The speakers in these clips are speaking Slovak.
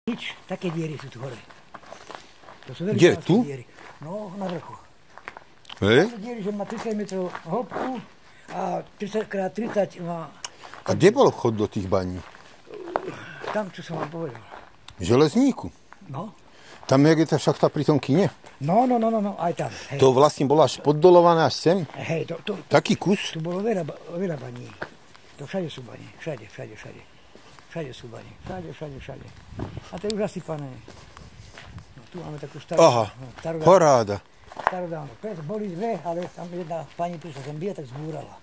Nič, také diery sú tu hore. To sú veľké diery. No, na vrchu. To diery, že má 30 metrov hĺbku a 30x30 má... A kde bol vchod do tých baní? Tam, čo som vám povedal. V Železníku? No. Tam je tá šachta pri tom kine? No, aj tam. Hej. To vlastne bolo až poddolované až sem? Hej, taký kus? Tu bolo veľa baní. To všade sú bani. Všade. Všade sú bani. Všade. A to je už zasypané. No, tu máme takú starú... Aha, paráda. Starodávno. Boli dve, ale tam jedna pani prišla sem byť, tak zbúrala.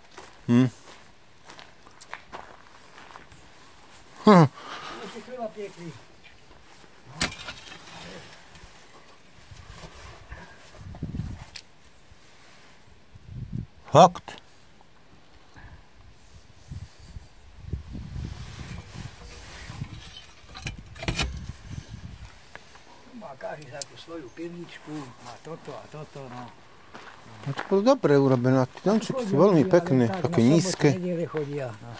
Ešte chleba piekli. Fakt? Má každý takú svoju pivničku, má toto a toto, no. No to bolo dobre urobené, tie domčeky sú veľmi pekné, také nízke. Na nedele chodia, no.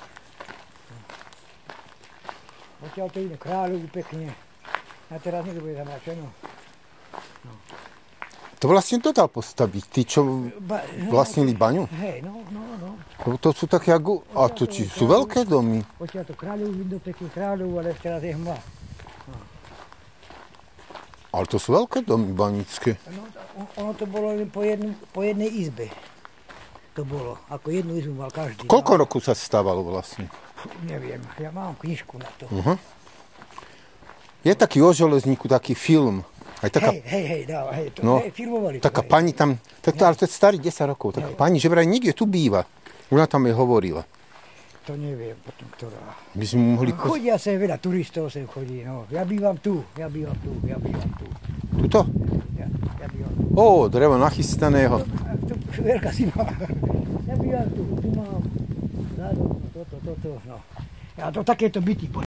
Odtiaľ to ide Kráľovu pekne. A teraz niekto bude zamračeno. No. To vlastne to dal postaviť, tí, čo vlastnili baňu? Hej, no. To sú také, a to sú veľké domy. Odtiaľ to Kráľovu vidno pekne Kráľovu, ale teraz je hmla. No. Ale to sú veľké domy banícke. No, ono to bolo len po jednej izbe. To bolo, ako jednu izbu mal každý. Koľko rokov sa stávalo vlastne? Neviem, ja mám knižku na to. Je taký o Železníku, taký film. Aj taká, hej, to filmovali. Taká pani tam, ale to je starý 10 rokov, taká pani, že vraj niekde tu býva. Ona tam jej hovorila. To neviem potom, ktorá. My sme mohli... Chodia sem, veľa turistov sem chodí, no. Ja bývam tu. Tuto? Ja bývam tu. Ó, drevo nachystaného. Veľká si má. Ja bývam tu mám zádom, toto, no. Ja to takéto byty